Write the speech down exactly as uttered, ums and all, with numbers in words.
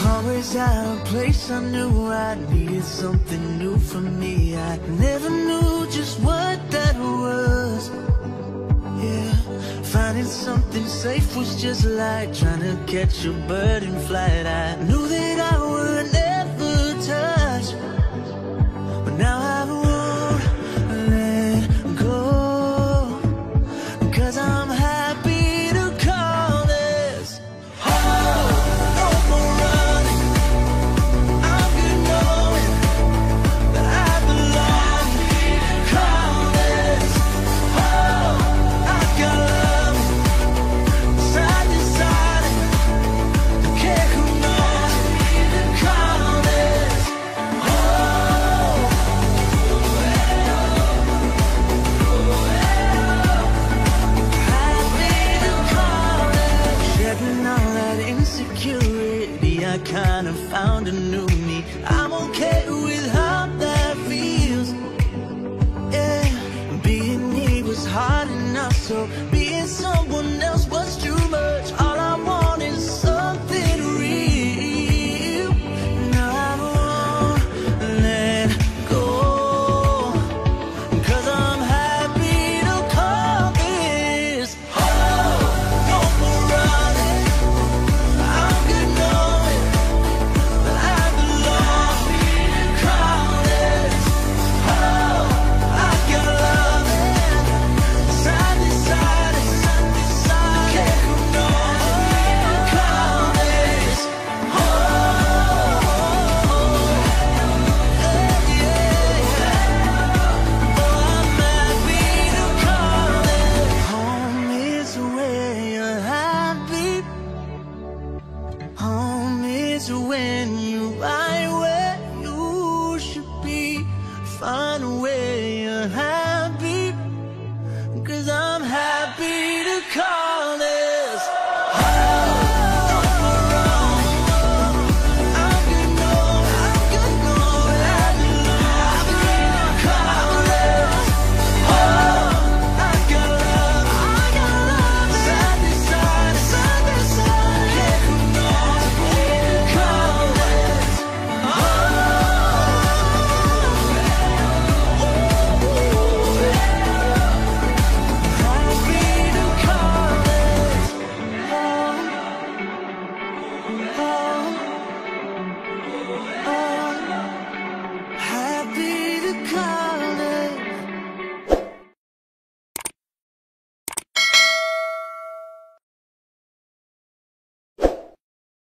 Always out of place, I knew I needed something new for me. I never knew just what that was. Yeah, finding something safe was just like trying to catch a bird in flight. I knew that I would never touch, but now I won't let go, 'cause I'm happy to call this home. No more running, I'm good knowing that I belong. Call this home. I got love side to side, don't care who knows. Call this home. Happy to call it. Shedding all that insecurity, I kinda found a new me. I'm okay with how that feels. Yeah, being me was hard enough, so